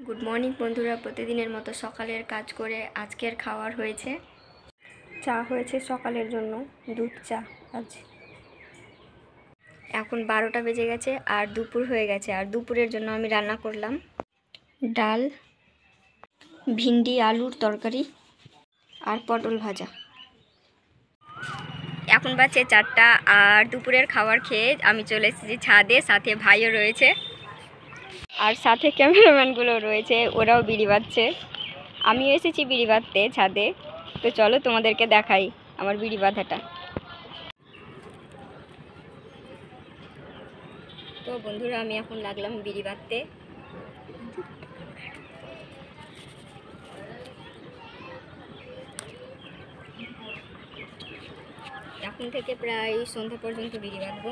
Good morning বন্ধুরা, প্রতিদিনের মতো সকালের কাজ করে আজকের খাওয়ার হয়েছে চা হয়েছে সকালের জন্য দুধ চা। আজ এখন 12টা বেজে গেছে আর দুপুর হয়ে গেছে। আর দুপুরের জন্য আমি রান্না করলাম ডাল, ভিন্ডি আলুর তরকারি আর পটল ভাজা। এখন বাজছে 4টা আর দুপুরের খাবার খেয়ে আমি চলে এসেছি ছাদে। সাথে ভাইও রয়েছে আর সাথে ক্যামেরাম্যানগুলো রয়েছে, ওরাও বিড়ি বাজছে। আমিও এসেছি বিড়ি বাঁধতে ছাদে। তো চলো তোমাদেরকে দেখাই আমার বিড়ি বাঁধাটা। তো বন্ধুরা, আমি এখন লাগলাম বিড়ি বাঁধতে। এখন থেকে প্রায় সন্ধ্যা পর্যন্ত বিড়ি বাঁধবো।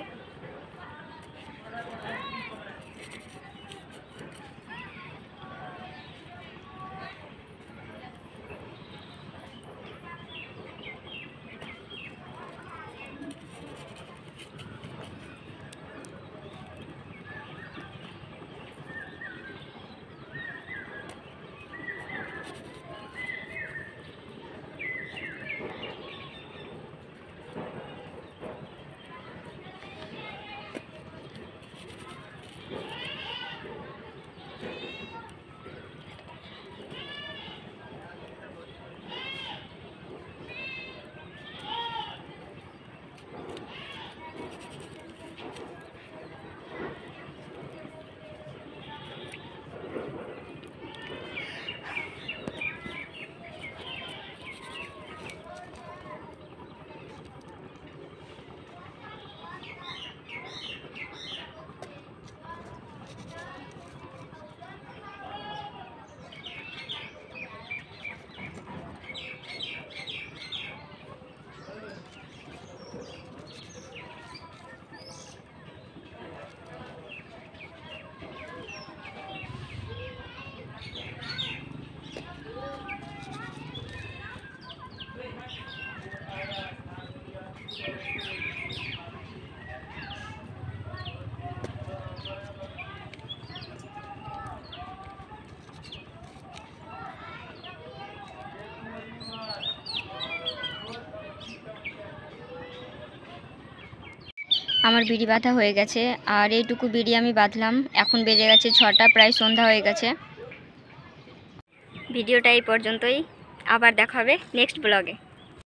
আমার বিড়ি বাঁধা হয়ে গেছে আর এইটুকু বিড়ি আমি বাঁধলাম। এখন বেজে গেছে 6টা, প্রায় সন্ধ্যা হয়ে গেছে। ভিডিওটা এই পর্যন্তই, আবার দেখা হবে নেক্সট ব্লগে।